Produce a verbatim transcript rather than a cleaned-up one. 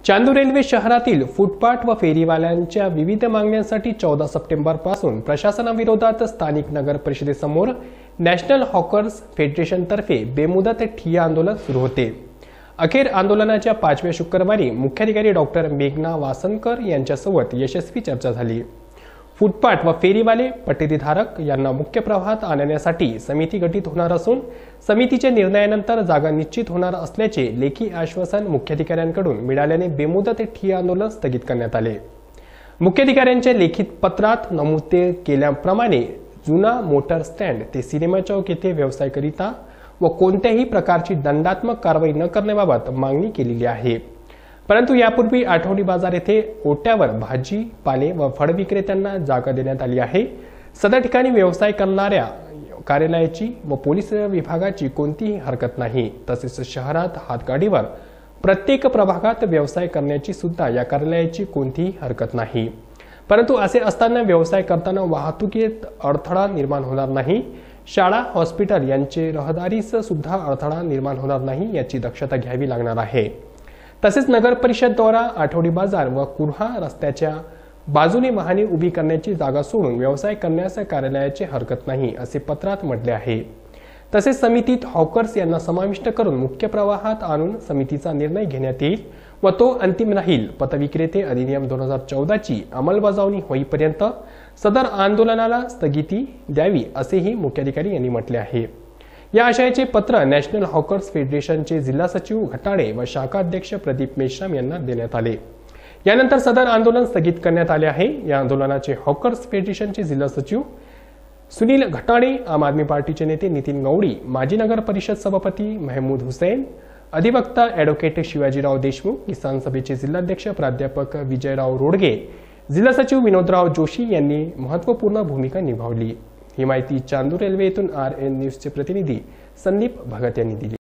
Chandur railway शहरातील footpath व फेरीवाल्यांच्या विविध मागण्यांसाठी चौदा सप्टेंबर पासून प्रशासनाविरोधात स्थानिक नगर परिषदेसमोर नॅशनल हॉकर्स फेडरेशनतर्फे बेमुदत ठिय्या आंदोलन सुरू होते। अखेर आंदोलनाच्या पाचव्या शुक्रवारी मुख्याधिकारी डॉक्टर मेघना वासनकर यांच्यासोबत यशस्वी चर्चा झाली। फुटपाथ व फेरीवाले पट्टेधारक यांना मुख्य प्रवाहात आणण्यासाठी समिती गठीत होणार असून समितीच्या निर्णयानंतर जागा निश्चित होणार असल्याचे लेखी आश्वासन मुख्याधिकाऱ्यांकडून मिळाल्याने बेमुदत ठिय्या आंदोलन स्थगित करण्यात आले। मुख्याधिकाऱ्यांच्या लिखित पत्रात नमूद केल्याप्रमाणे जुना मोटर स्टँड ते सिनेमा चौक येथे व्यवसायाकरिता व कोणत्याही प्रकारची दंडात्मक कारवाई न करण्याबाबत मागणी केलेली आहे। परंतु यापूर्वी आठवडी बाजार येथे ओट्यावर भाजी पाले व फळ विक्रेत्यांना जागा देण्यात आली आहे। सदर ठिकाणी व्यवसाय करणाऱ्या कार्यालयाची व पोलीस विभागाची कोणतीही हरकत नाही। तसेच शहरात हातगाडीवर प्रत्येक प्रभागात व्यवसाय करण्याची सुद्धा या कार्यालयाची कोणतीही हरकत नाही। परंतु असे असताना व्यवसाय करताना वाहतुकीत अडथळा निर्माण होणार नाही, शाळा हॉस्पिटल यांचे रहदारीस सुद्धा अडथळा निर्माण होणार नाही याची दक्षता घ्यावी लागणार आहे। तसेच नगर परिषद द्वारा आठवडी बाजार व कुर्हा रस्त्याच्या बाजूने वाहने उभी करण्याची जागा सोडून व्यवसाय करण्यास कार्यालयाची हरकत नाही असे पत्रात म्हटले आहे। तसेच समितीत हॉकर्स यांना समाविष्ट करून मुख्य प्रवाहात आणून समितीचा निर्णय घेण्यात येईल व तो अंतिम राहील। पतविक्रेते अधिनियम दोन हजार चौदा ची अंमलबजावणी होईपर्यंत सदर आंदोलनाला स्थगिती द्यावी असेही मुख्याधिकारी यांनी म्हटले आहे। या आशयाचे पत्र नॅशनल हॉकर्स फेडरेशनचे जिल्हा सचिव घटाळे व शाखा अध्यक्ष प्रदीप मेश्राम यांना देण्यात आले। यानंतर सदर आंदोलन स्थगित करण्यात आले आहे। या आंदोलनाचे हॉकर्स फेडरेशनचे जिल्हा सचिव सुनील घटाळे, आम आदमी पार्टीचे नेते नितीन गवडी, माजी नगर परिषद सभापती महमूद हुसैन, अधिवक्ता ॲडव्होकेट शिवाजीराव देशमुख, किसान सभेचे जिल्हाध्यक्ष प्राध्यापक विजयराव रोडगे, जिल्हा सचिव विनोदराव जोशी यांनी महत्त्वपूर्ण भूमिका निभावली। ही माहिती चांदूर रेल्वे येथून आर एन न्यूजचे प्रतिनिधी संदीप भगत यांनी दिली।